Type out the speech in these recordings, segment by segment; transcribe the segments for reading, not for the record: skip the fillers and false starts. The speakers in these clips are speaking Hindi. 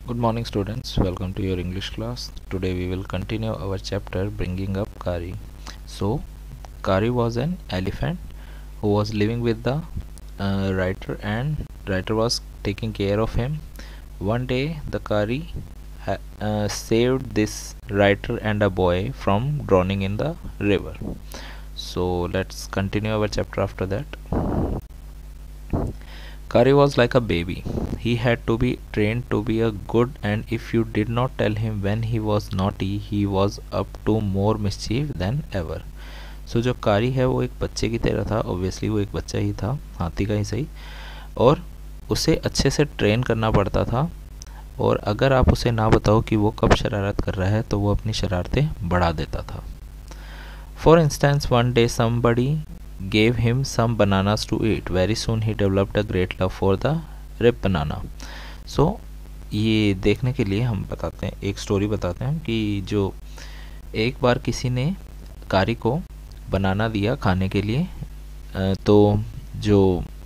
Good morning students, welcome to your English class. Today we will continue our chapter bringing up Kari. So Kari was an elephant who was living with the writer, and writer was taking care of him. One day the Kari saved this writer and a boy from drowning in the river. So let's continue our chapter after that. Kari was like a baby. He had to be trained to be a good, and if you did not tell him when he was naughty, he was up to more mischief than ever. So जो कारी है वो एक बच्चे की तरह था. ऑब्वियसली वो एक बच्चा ही था, हाथी का ही सही, और उसे अच्छे से ट्रेन करना पड़ता था. और अगर आप उसे ना बताओ कि वो कब शरारत कर रहा है तो वो अपनी शरारतें बढ़ा देता था. For instance one day somebody gave him some bananas to eat. Very soon he developed a great love for the ripe banana. So ये देखने के लिए हम बताते हैं, एक स्टोरी बताते हैं कि जो एक बार किसी ने कारी को बनाना दिया खाने के लिए, तो जो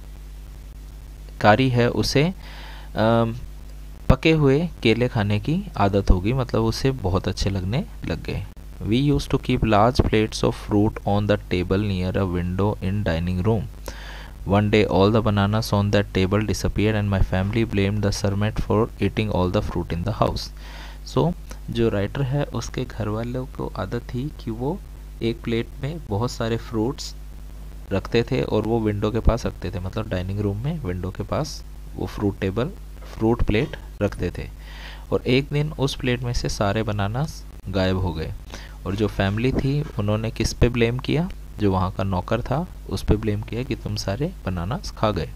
कारी है उसे पके हुए केले खाने की आदत होगी, मतलब उसे बहुत अच्छे लगने लग गए. We used to keep large plates of fruit on the table near a window in dining room. One day all the bananas on that table disappeared and my family blamed the servant for eating all the fruit in the house. So जो राइटर है उसके घर वालों को आदत थी कि वो एक प्लेट में बहुत सारे फ्रूट्स रखते थे और वो विंडो के पास रखते थे, मतलब डाइनिंग रूम में विंडो के पास वो फ्रूट प्लेट रखते थे. और एक दिन उस प्लेट में से सारे बनानास गायब हो गए. और जो फैमिली थी उन्होंने किस पे ब्लेम किया? जो वहाँ का नौकर था उस पे ब्लेम किया कि तुम सारे बनानास खा गए.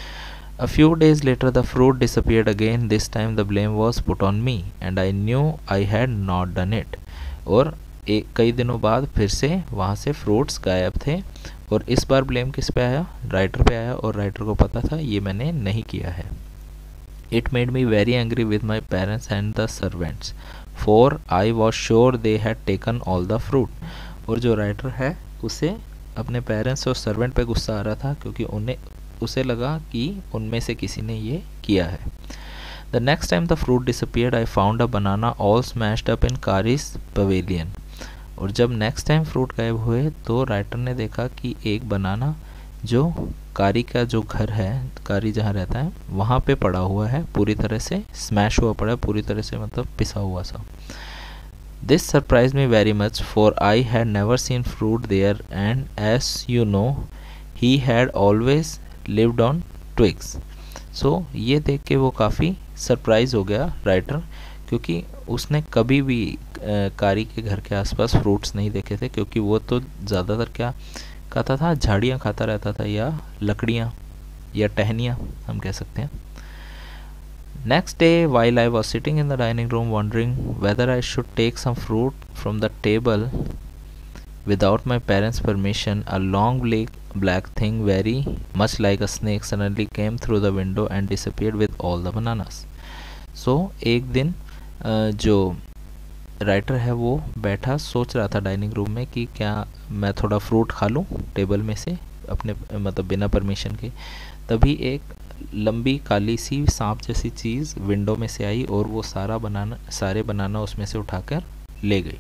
A few days later the fruit disappeared again. This time the blame was put on me and I knew I had not done it. और कई दिनों बाद फिर से वहाँ से फ्रूट्स गायब थे और इस बार ब्लेम किस पे आया? राइटर पे आया, और राइटर को पता था ये मैंने नहीं किया है. It made me very angry with my parents and the servants, for I was sure they had taken all the fruit. और जो राइटर है उसे अपने पेरेंट्स और सर्वेंट पे गुस्सा आ रहा था क्योंकि उसे लगा कि उनमें से किसी ने ये किया है. The next time the fruit disappeared, I found a banana all smashed up in Kari's pavilion. और जब नेक्स्ट टाइम फ्रूट गायब हुए तो राइटर ने देखा कि एक बनाना जो कारी का जो घर है, कारी जहाँ रहता है वहाँ पे पड़ा हुआ है, पूरी तरह से स्मैश हुआ पड़ा है, पूरी तरह से मतलब पिसा हुआ सा. This surprised me very much for I had never seen fruit there and as you know he had always lived on twigs. So ये देख के वो काफ़ी सरप्राइज हो गया राइटर, क्योंकि उसने कभी भी कारी के घर के आसपास फ्रूट्स नहीं देखे थे, क्योंकि वो तो ज़्यादातर क्या खाता था, झाड़ियाँ खाता रहता था या लकड़ियाँ या टहनियाँ हम कह सकते हैं. Next day while I was sitting in the dining room wondering whether I should take some fruit from the table without my parents' permission, a long black thing very much like a snake suddenly came through the window and disappeared with all the bananas. So एक दिन जो राइटर है वो बैठा सोच रहा था डाइनिंग रूम में कि क्या मैं थोड़ा फ्रूट खा लूँ टेबल में से अपने, मतलब बिना परमिशन के. तभी एक लंबी काली सी सांप जैसी चीज़ विंडो में से आई और वो सारे बनाना उसमें से उठाकर ले गई.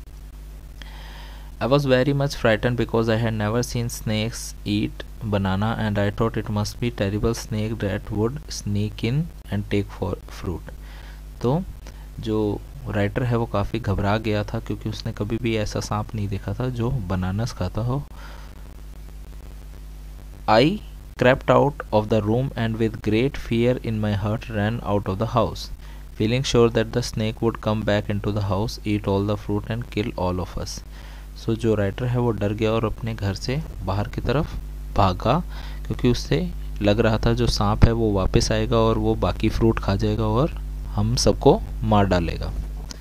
I was very much frightened because I had never seen snakes eat banana and I thought it must be terrible snake that would sneak in and take for fruit. तो जो राइटर है वो काफ़ी घबरा गया था क्योंकि उसने कभी भी ऐसा सांप नहीं देखा था जो बनानास खाता हो. I crept out of the room and with great fear in my heart ran out of the house, feeling sure that the snake would come back into the house, eat all the fruit and kill all of us. So जो राइटर है वो डर गया और अपने घर से बाहर की तरफ भागा, क्योंकि उससे लग रहा था जो सांप है वो वापस आएगा और वो बाकी फ्रूट खा जाएगा और हम सबको मार डालेगा.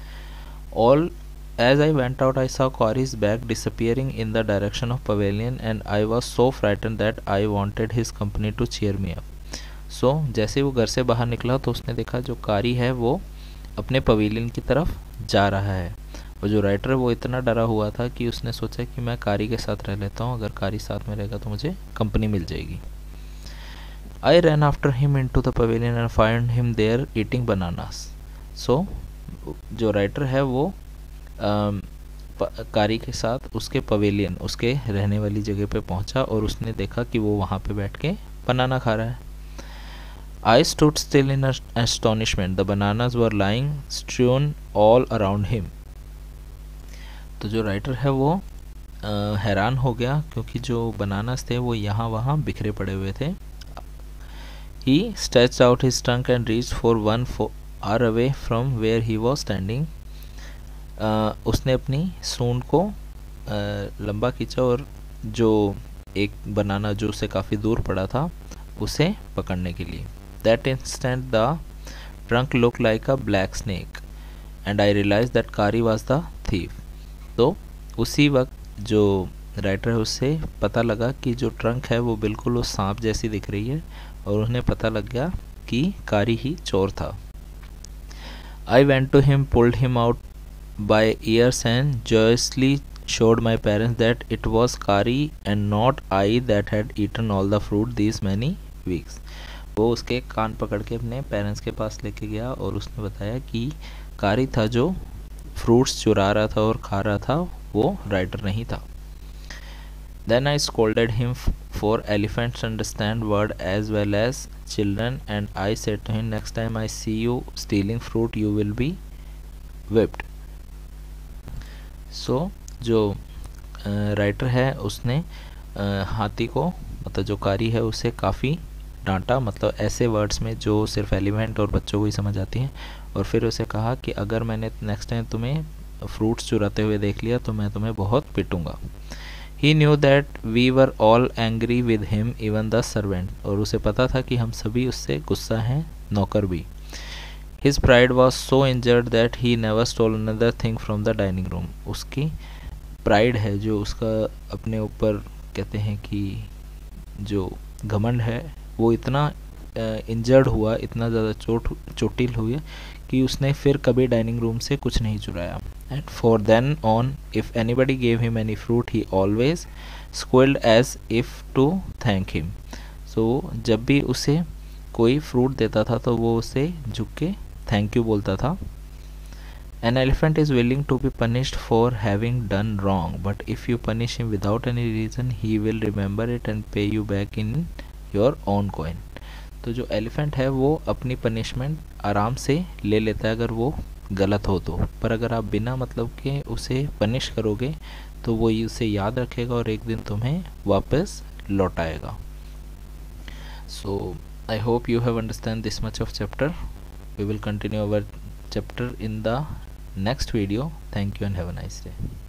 As I went out, I saw Kari's bag disappearing in the direction of pavilion and I was so frightened that I wanted his company to cheer me up. So जैसे वो घर से बाहर निकला तो उसने देखा जो कारी है वो अपने पवेलियन की तरफ जा रहा है. और जो राइटर है वो इतना डरा हुआ था कि उसने सोचा कि मैं कारी के साथ रह लेता हूँ, अगर कारी साथ में रहेगा तो मुझे कंपनी मिल जाएगी. I ran after him into the pavilion and found him there eating bananas. सो जो राइटर है वो कारी के साथ उसके पवेलियन, उसके रहने वाली जगह पे पहुंचा और उसने देखा कि वो वहाँ पे बैठ के बनाना खा रहा है. I stood still in astonishment. The bananas were lying strewn all around him. तो जो राइटर है वो हैरान हो गया क्योंकि जो बनानास थे वो यहाँ वहाँ बिखरे पड़े हुए थे. He stretched out his trunk and reached for one far away from where he was standing. उसने अपनी सूंड को लंबा खींचा और जो एक बनाना जो उससे काफ़ी दूर पड़ा था उसे पकड़ने के लिए. That instant the trunk looked like a black snake and I realized that Kari was the thief. तो उसी वक्त जो राइटर है उससे पता लगा कि जो ट्रंक है वो बिल्कुल उस सांप जैसी दिख रही है और उन्हें पता लग गया कि कारी ही चोर था. I went to him, pulled him out by ears and joyously showed my parents that it was Kari and not I that had eaten all the fruit these many weeks. वो उसके कान पकड़ के अपने पेरेंट्स के पास लेके गया और उसने बताया कि कारी था जो फ्रूट्स चुरा रहा था और खा रहा था, वो राइटर नहीं था. Then I scolded him for elephants understand word as well as children and I said to him, next time I see you stealing fruit you will be whipped. So जो राइटर है उसने हाथी को, मतलब जो कारी है उसे काफ़ी डांटा, मतलब ऐसे वर्ड्स में जो सिर्फ एलिमेंट और बच्चों को ही समझ आती हैं. और फिर उसे कहा कि अगर मैंने नेक्स्ट टाइम तुम्हें फ्रूट्स चुराते हुए देख लिया तो मैं तुम्हें बहुत पिटूंगा. He knew that we were all angry with him even the servant. और उसे पता था कि हम सभी उससे गुस्सा हैं, नौकर भी. His pride was so injured that he never stole another thing from the dining room. उसकी प्राइड है जो उसका अपने ऊपर कहते हैं कि जो घमंड है वो इतना इंजर्ड हुआ, इतना ज़्यादा चोटिल हुई कि उसने फिर कभी डाइनिंग रूम से कुछ नहीं चुराया. And for then on if anybody gave him any fruit he always squealed as if to thank him. So जब भी उसे कोई फ्रूट देता था तो वो उसे झुक के थैंक यू बोलता था. An elephant is willing to be punished for having done wrong, but if you punish him without any reason, he will remember it and pay you back in your own coin. तो जो एलिफेंट है वो अपनी पनिशमेंट आराम से ले लेता है अगर वो गलत हो तो, पर अगर आप बिना मतलब के उसे पनिश करोगे तो वो उसे याद रखेगा और एक दिन तुम्हें वापस लौटाएगा. So I hope you have understand this much of chapter. We will continue our chapter in the next video. Thank you and have a nice day.